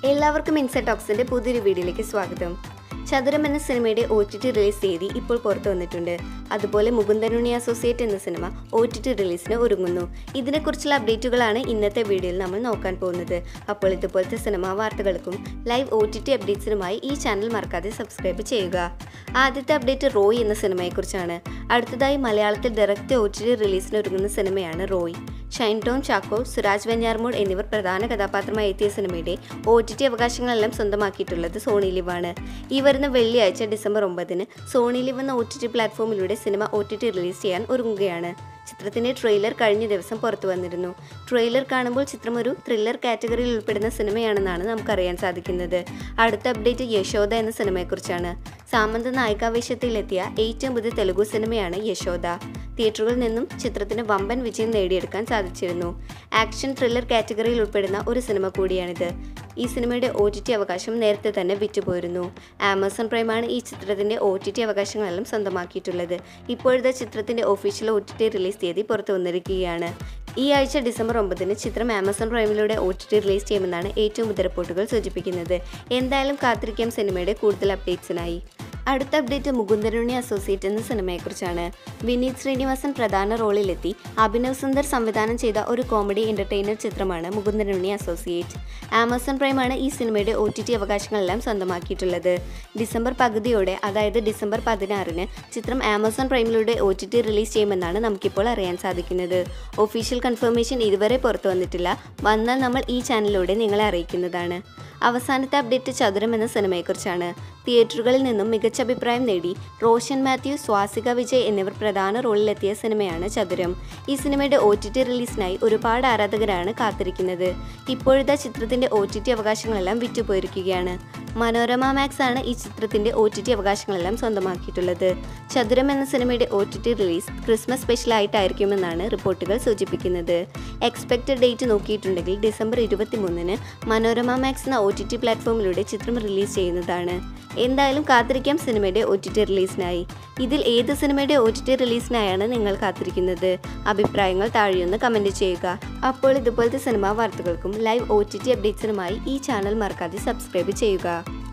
എല്ലാവർക്കും ഇൻസൈറ്റ് ടോക്സിന്റെ പുതിയൊരു വീഡിയോയിലേക്ക് സ്വാഗതം. ചതുരം എന്ന സിനിമയുടെ OTT റിലീസ് തീയതി ഇപ്പോൾ പുറത്തു വന്നിട്ടുണ്ട്. അതുപോലെ മുകുന്ദനുണ്ണി അസോസിയേറ്റ് എന്ന സിനിമ OTT റിലീസിന് ഒരുങ്ങുന്നു. ഇതിനെക്കുറിച്ചുള്ള അപ്ഡേറ്റുകളാണ് ഇന്നത്തെ വീഡിയോയിൽ നമ്മൾ നോക്കാൻ പോകുന്നത്. അപ്പോൾ ഇതുപോലത്തെ സിനിമാ വാർത്തകൾക്കും ലൈവ് OTT അപ്ഡേറ്റ്സിനുമായി ഈ ചാനൽ മറക്കാതെ സബ്സ്ക്രൈബ് ചെയ്യുക. ആദ്യത്തെ അപ്ഡേറ്റ് റോയ് എന്ന സിനിമയെക്കുറിച്ചാണ്. അടുത്തതായി മലയാളത്തിൽ ഡയറക്റ്റ് OTT റിലീസിന് ഒരുങ്ങുന്ന സിനിമയാണ് റോയ്. ഷൈൻ ടോം ചാക്കോ, സുരാജ് വെഞ്ഞാറമൂട് എന്നിവർ പ്രധാന കഥാപാത്രമായി എത്തിയ സിനിമയുടെ OTT അവകാശങ്ങളെല്ലാം സ്വന്തമാക്കിയിട്ടുള്ളത് സോണി ലിവ് ആണ്. ഈ വരുന്ന വെള്ളിയാഴ്ച ഡിസംബർ 9-ന് സോണി ലിവ് എന്ന OTT പ്ലാറ്റ്ഫോമിലൂടെ സിനിമ OTT റിലീസ് ചെയ്യാൻ ഒരുങ്ങുകയാണ്. ചിത്രത്തിന്റെ ട്രെയിലർ കഴിഞ്ഞ ദിവസം പുറത്തു വന്നിരുന്നു. ട്രെയിലർ കാണുമ്പോൾ ചിത്രം ഒരു ത്രില്ലർ കാറ്റഗറിയിൽ ഉൾപ്പെടുന്ന സിനിമയാണെന്നാണ് നമുക്കറിയാൻ സാധിക്കുന്നത്. അടുത്ത അപ്ഡേറ്റ് യശോദ എന്ന സിനിമയെക്കുറിച്ചാണ്. സാമന്ത നായികാവേശത്തിലെത്തിയ ഏറ്റവും പുതിയ തെലുഗു സിനിമയാണ് യശോദ. തിയേറ്ററുകളിൽ നിന്നും ചിത്രത്തിന് വമ്പൻ വിജയം നേടിയെടുക്കാൻ സാധിച്ചിരുന്നു. ആക്ഷൻ ത്രില്ലർ കാറ്റഗറിയിൽ ഉൾപ്പെടുന്ന ഒരു സിനിമ കൂടിയാണിത്. ഈ സിനിമയുടെ OTT അവകാശം നേരത്തെ തന്നെ വിറ്റുപോയിരുന്നു. ആമസോൺ പ്രൈമാണ് ഈ ചിത്രത്തിന്റെ OTT അവകാശങ്ങളെല്ലാം സ്വന്തമാക്കിയിട്ടുള്ളത്. ഇപ്പോഴത്തെ ചിത്രത്തിന്റെ ഒഫീഷ്യൽ OTT റിലീസ് തീയതി പുറത്തു വന്നിരിക്കുകയാണ്. ഈ ആഴ്ച ഡിസംബർ 9-ന് ചിത്രം ആമസോൺ പ്രൈമിലൂടെ OTT റിലീസ് ചെയ്യുമെന്നാണ് ഏറ്റവും പുതിയ റിപ്പോർട്ടുകൾ സൂചിപ്പിക്കുന്നത്. എന്തായാലും കാത്തിരിക്കാം സിനിമയുടെ കൂടുതൽ അപ്ഡേറ്റ്സിനായി. അടുത്ത അപ്ഡേറ്റ് മുകുന്ദനുണ്ണി അസോസിയേറ്റ് എന്ന സിനിമയെക്കുറിച്ചാണ്. വിനീത് ശ്രീനിവാസൻ പ്രധാന റോളിലെത്തി അഭിനവ് സുന്ദർ സംവിധാനം ചെയ്ത ഒരു കോമഡി എന്റർടൈനർ ചിത്രമാണ് മുകുന്ദനുണ്ണി അസോസിയേറ്റ്. ആമസോൺ പ്രൈമാണ് ഈ സിനിമയുടെ OTT അവകാശങ്ങളെല്ലാം സ്വന്തമാക്കിയിട്ടുള്ളത്. ഡിസംബർ പകുതിയോടെ, അതായത് ഡിസംബർ 16-ന് ചിത്രം ആമസോൺ പ്രൈമിലൂടെ OTT റിലീസ് ചെയ്യുമെന്നാണ് നമുക്കിപ്പോൾ അറിയാൻ സാധിക്കുന്നത്. ഒഫീഷ്യൽ കൺഫർമേഷൻ ഇതുവരെ പുറത്തു വന്നിട്ടില്ല. വന്നാൽ നമ്മൾ ഈ ചാനലിലൂടെ നിങ്ങളെ അറിയിക്കുന്നതാണ്. അവസാനത്തെ അപ്ഡേറ്റ് ചതുരം എന്ന സിനിമയെക്കുറിച്ചാണ്. തിയേറ്ററുകളിൽ നിന്നും മികച്ച അഭിപ്രായം നേടി റോഷൻ മാത്യു, സ്വാസിക വിജയ് എന്നിവർ പ്രധാന റോളിലെത്തിയ സിനിമയാണ് ചതുരം. ഈ സിനിമയുടെ OTT റിലീസിനായി ഒരുപാട് ആരാധകരാണ് കാത്തിരിക്കുന്നത്. ഇപ്പോഴത്തെ ചിത്രത്തിന്റെ OTT അവകാശങ്ങളെല്ലാം വിറ്റുപോയിരിക്കുകയാണ്. മനോരമ മാക്സ് ആണ് ഈ ചിത്രത്തിന്റെ OTT അവകാശങ്ങളെല്ലാം സ്വന്തമാക്കിയിട്ടുള്ളത്. ചതുരം എന്ന സിനിമയുടെ OTT റിലീസ് ക്രിസ്മസ് സ്പെഷ്യലായിട്ടായിരിക്കുമെന്നാണ് റിപ്പോർട്ടുകൾ സൂചിപ്പിക്കുന്നത്. എക്സ്പെക്റ്റഡ് ഡേറ്റ് നോക്കിയിട്ടുണ്ടെങ്കിൽ ഡിസംബർ 23-ന് മനോരമ മാക്സ് എന്ന OTT പ്ലാറ്റ്ഫോമിലൂടെ ചിത്രം റിലീസ് ചെയ്യുന്നതാണ്. എന്തായാലും കാത്തിരിക്കാം സിനിമയുടെ OTT റിലീസിനായി. ഇതിൽ ഏത് സിനിമയുടെ OTT റിലീസിനായാണ് നിങ്ങൾ കാത്തിരിക്കുന്നത്? അഭിപ്രായങ്ങൾ താഴെയൊന്ന് കമൻറ്റ് ചെയ്യുക. അപ്പോൾ ഇതുപോലത്തെ സിനിമാ വാർത്തകൾക്കും ലൈവ് OTT അപ്ഡേറ്റ്സിനുമായി ഈ ചാനൽ മറക്കാതെ സബ്സ്ക്രൈബ് ചെയ്യുക.